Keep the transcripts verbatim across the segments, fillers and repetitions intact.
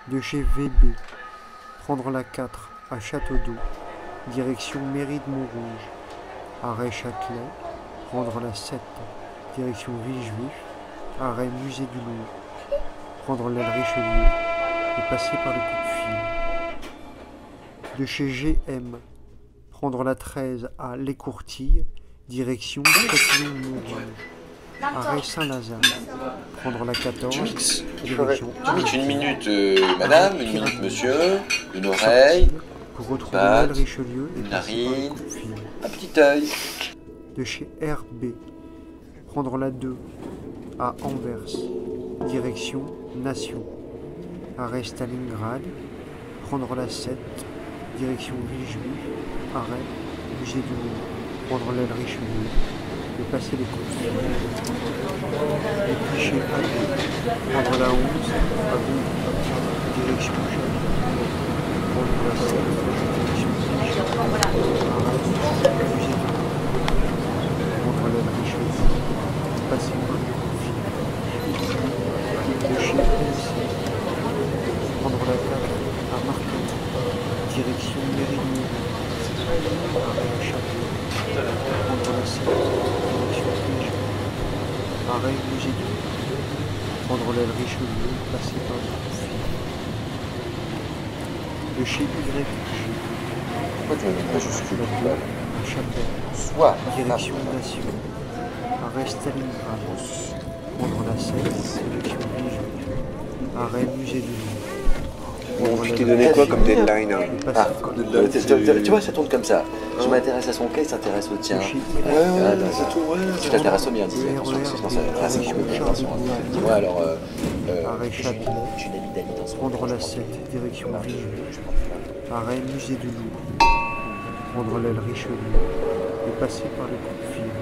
De chez V B, prendre la quatre à Château-d'Eau, direction mairie de Montrouge. Arrêt Châtelet, prendre la sept, direction Villejuif. Arrêt Musée du Louvre, prendre l'aile Richelieu et passer par le coup de fil. De chez G M, prendre la treize à Les Courtilles, direction Châtillon-Montrouge. Arrêt Saint-Lazare, prendre la quatorze, direction... Une minute euh, madame, une minute monsieur, une oreille, pour retrouver patte, l'aile Richelieu et une passer par le narine, coup de fil. un petit œil. De chez R B, prendre la deux à Anvers, direction Nation. Arrêt Stalingrad, prendre la sept, direction Villejuif. Arrêt Musée du Louvre, prendre l'aile Richelieu et passer les coups de fil. Et puis chez A B, prendre la onze à Gondry, direction Château, prendre la sept, direction Villejuif. Arrêt Musée du Louvre, prendre l'aile Richelieu et passer les coups de fil. De chez M C, prendre la quatre à Martin, direction mairie de Montrouge. Arrêt à Château, prendre la sept, direction Villejuif. Arrêt Musée du Louvre, prendre l'aile Richelieu, passer par le coup de fil. De chez Y G, Pourquoi tu me mets majuscule la deux à Château, Soit. direction Nation. Arrêt Stalingrad, prendre la sept, direction Villejuif. Arrêt Musée du Louvre. Bon, je t'ai donné quoi comme deadline hein? Ah, euh, tu, tu- tu vois, ça tourne comme ça. Je m'intéresse à son cas, il s'intéresse au tien. De chez Ouais, Y, ouais, c'est tout, ouais. Je t'intéresse au mien, disais. Attention, sinon ça ah, c'est une conversation. Dis-moi alors, euh, euh, Arrêt Châtelet, tu n'habites d'Ali dans son prendre la sept, direction Villejuif. Arrêt Musée du Louvre, prendre l'aile Richelieu et passer par le coup de fil.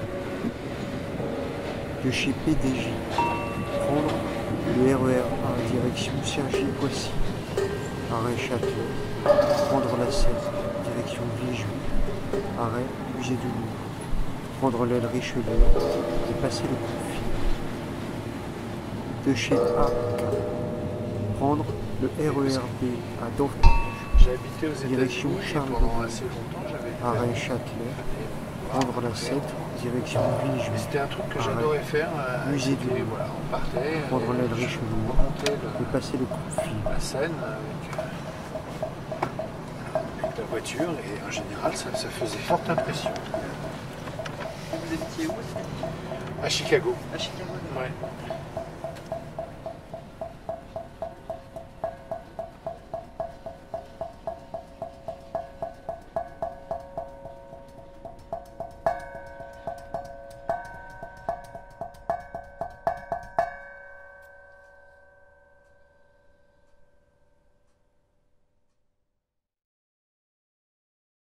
De chez P D J, prendre le R E R A, direction Cergy-Poissy. Arrêt Châtelet, prendre la sept, direction Villejuif. Arrêt Musée du Louvre, prendre l'aile Richelieu et passer le coup de fil. De chez A K, prendre le R E R B à Dortage. J'ai habité aux Direction États-Unis Charles pendant de assez longtemps. J'avais Arrêt Châtelet, prendre la sept, direction Mais Villejuif. c'était un truc que Arrêt j'adorais faire. euh, Musée du c'était, Louvre. voilà, on partait, Prendre euh, l'aile je Richelieu remontais et le- passer le coup de fil. la Seine avec, euh, avec la voiture et en général ça, ça faisait forte impression. Vous habitiez où? À Chicago. À Chicago. Ouais.